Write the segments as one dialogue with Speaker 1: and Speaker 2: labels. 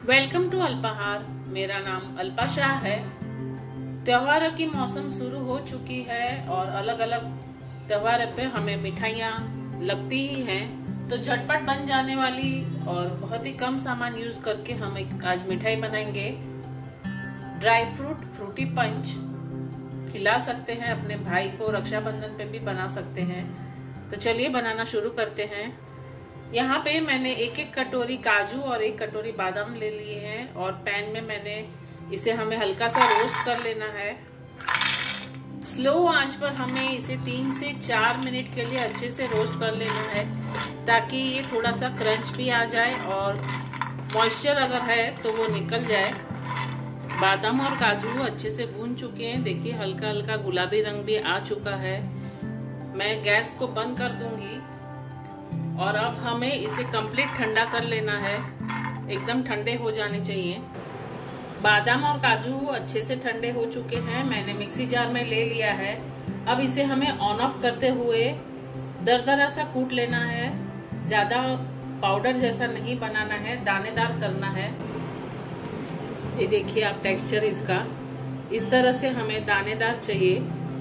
Speaker 1: Welcome to अल्पाहार। मेरा नाम अल्पा शाह है। त्योहारों की मौसम शुरू हो चुकी है और अलग अलग त्योहार पे हमें मिठाइयाँ लगती ही हैं, तो झटपट बन जाने वाली और बहुत ही कम सामान यूज करके हम आज मिठाई बनाएंगे। ड्राई फ्रूट फ्रूटी पंच खिला सकते हैं अपने भाई को, रक्षाबंधन पे भी बना सकते हैं। तो चलिए बनाना शुरू करते हैं। यहाँ पे मैंने एक एक कटोरी काजू और एक कटोरी बादाम ले लिए हैं और पैन में मैंने इसे हमें हल्का सा रोस्ट कर लेना है। स्लो आंच पर हमें इसे 3 से 4 मिनट के लिए अच्छे से रोस्ट कर लेना है, ताकि ये थोड़ा सा क्रंच भी आ जाए और मॉइस्चर अगर है तो वो निकल जाए। बादाम और काजू अच्छे से भून चुके हैं। देखिए हल्का हल्का गुलाबी रंग भी आ चुका है। मैं गैस को बंद कर दूंगी और अब हमें इसे कंप्लीट ठंडा कर लेना है। एकदम ठंडे हो जाने चाहिए। बादाम और काजू अच्छे से ठंडे हो चुके हैं। मैंने मिक्सी जार में ले लिया है। अब इसे हमें ऑन ऑफ करते हुए दरदरा सा कूट लेना है। ज्यादा पाउडर जैसा नहीं बनाना है, दानेदार करना है। ये देखिए आप टेक्सचर इसका, इस तरह से हमें दानेदार चाहिए।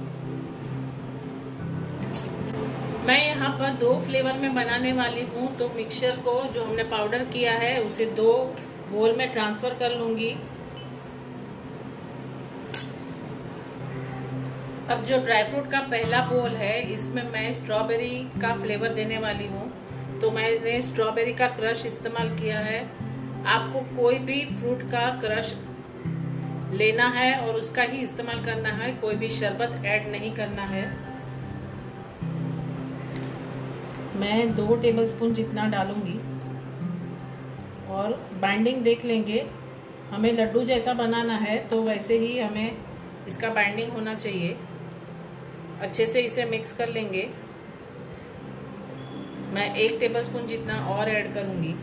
Speaker 1: मैं यहाँ पर 2 फ्लेवर में बनाने वाली हूँ, तो मिक्सचर को जो हमने पाउडर किया है उसे 2 बोल में ट्रांसफर कर लूंगी। अब जो ड्राई फ्रूट का पहला बोल है, इसमें मैं स्ट्रॉबेरी का फ्लेवर देने वाली हूँ, तो मैंने स्ट्रॉबेरी का क्रश इस्तेमाल किया है। आपको कोई भी फ्रूट का क्रश लेना है और उसका ही इस्तेमाल करना है, कोई भी शरबत ऐड नहीं करना है। मैं 2 टेबलस्पून जितना डालूंगी और बाइंडिंग देख लेंगे। हमें लड्डू जैसा बनाना है, तो वैसे ही हमें इसका बाइंडिंग होना चाहिए। अच्छे से इसे मिक्स कर लेंगे। मैं 1 टेबलस्पून जितना और ऐड करूंगी।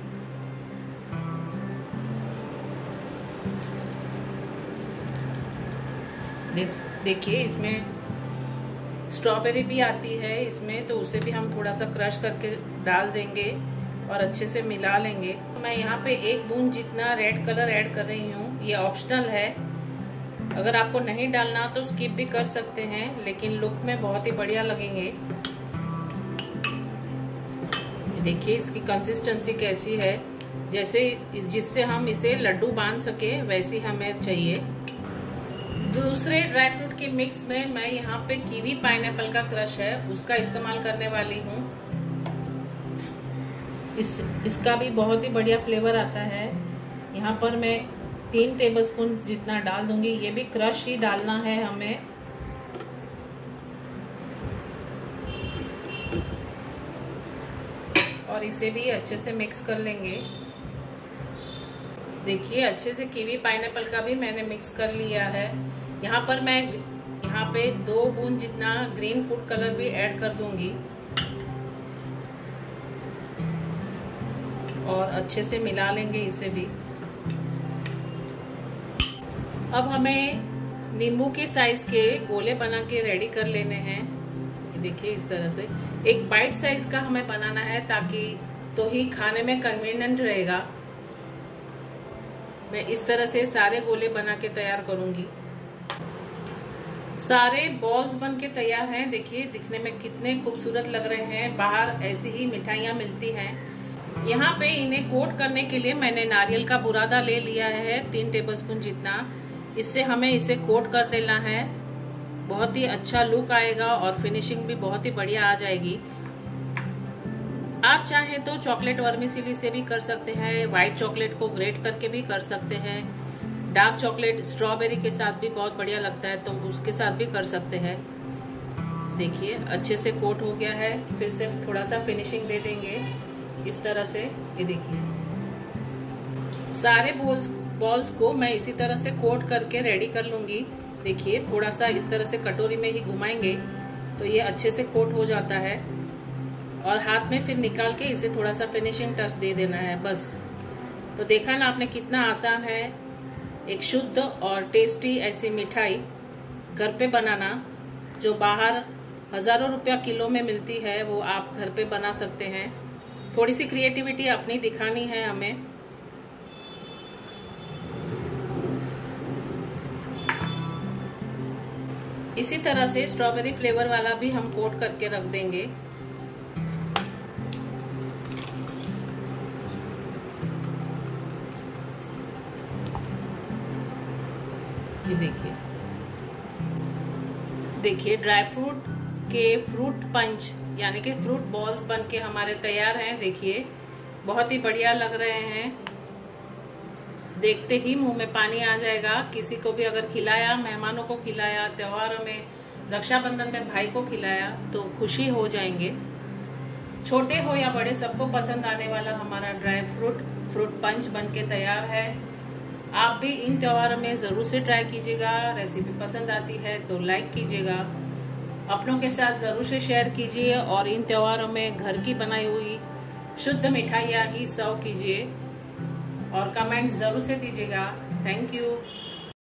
Speaker 1: देखिए इसमें स्ट्रॉबेरी भी आती है इसमें, तो उसे भी हम थोड़ा सा क्रश करके डाल देंगे और अच्छे से मिला लेंगे। मैं यहाँ पे 1 बूंद जितना रेड कलर ऐड कर रही हूँ। ये ऑप्शनल है, अगर आपको नहीं डालना तो स्किप भी कर सकते हैं, लेकिन लुक में बहुत ही बढ़िया लगेंगे। देखिए इसकी कंसिस्टेंसी कैसी है, जैसे जिससे हम इसे लड्डू बांध सके वैसी हमें चाहिए। दूसरे ड्राई फ्रूट की मिक्स में मैं यहाँ पे कीवी पाइनएप्पल का क्रश है उसका इस्तेमाल करने वाली हूँ। इसका भी बहुत ही बढ़िया फ्लेवर आता है। यहाँ पर मैं 3 टेबलस्पून जितना डाल दूंगी। ये भी क्रश ही डालना है हमें। और इसे भी अच्छे से मिक्स कर लेंगे। देखिए अच्छे से कीवी पाइनएप्पल का भी मैंने मिक्स कर लिया है। यहाँ पर मैं यहाँ पे 2 बूंद जितना ग्रीन फूड कलर भी ऐड कर दूंगी और अच्छे से मिला लेंगे इसे भी। अब हमें नींबू के साइज के गोले बना के रेडी कर लेने हैं। देखिए इस तरह से एक बाइट साइज का हमें बनाना है, ताकि तो ही खाने में कन्वीनियंट रहेगा। मैं इस तरह से सारे गोले बना के तैयार करूंगी। सारे बॉल्स बन के तैयार हैं। देखिए दिखने में कितने खूबसूरत लग रहे हैं। बाहर ऐसी ही मिठाइयाँ मिलती हैं। यहाँ पे इन्हें कोट करने के लिए मैंने नारियल का बुरादा ले लिया है 3 टेबलस्पून जितना। इससे हमें इसे कोट कर देना है। बहुत ही अच्छा लुक आएगा और फिनिशिंग भी बहुत ही बढ़िया आ जाएगी। आप चाहें तो चॉकलेट वर्मिसेली से भी कर सकते हैं, व्हाइट चॉकलेट को ग्रेट करके भी कर सकते हैं। डार्क चॉकलेट स्ट्रॉबेरी के साथ भी बहुत बढ़िया लगता है, तो उसके साथ भी कर सकते हैं। देखिए अच्छे से कोट हो गया है। फिर से थोड़ा सा फिनिशिंग दे देंगे इस तरह से। ये देखिए सारे बॉल्स को मैं इसी तरह से कोट करके रेडी कर लूंगी। देखिए थोड़ा सा इस तरह से कटोरी में ही घुमाएंगे तो ये अच्छे से कोट हो जाता है, और हाथ में फिर निकाल के इसे थोड़ा सा फिनिशिंग टच दे देना है बस। तो देखा ना आपने कितना आसान है एक शुद्ध और टेस्टी ऐसी मिठाई घर पे बनाना। जो बाहर हजारों रुपया किलो में मिलती है, वो आप घर पे बना सकते हैं। थोड़ी सी क्रिएटिविटी अपनी दिखानी है हमें। इसी तरह से स्ट्रॉबेरी फ्लेवर वाला भी हम कोट करके रख देंगे। ये देखिए ड्राई फ्रूट के फ्रूट पंच यानी कि फ्रूट बॉल्स बनके हमारे तैयार हैं। देखिए बहुत ही बढ़िया लग रहे हैं, देखते ही मुंह में पानी आ जाएगा। किसी को भी अगर खिलाया, मेहमानों को खिलाया, त्योहारों में, रक्षाबंधन में भाई को खिलाया तो खुशी हो जाएंगे। छोटे हो या बड़े सबको पसंद आने वाला हमारा ड्राई फ्रूट पंच बनके तैयार है। आप भी इन त्योहारों में जरूर से ट्राई कीजिएगा। रेसिपी पसंद आती है तो लाइक कीजिएगा, अपनों के साथ जरूर से शेयर कीजिए और इन त्योहारों में घर की बनाई हुई शुद्ध मिठाइयाँ ही सर्व कीजिए और कमेंट्स जरूर से दीजिएगा। Thank you.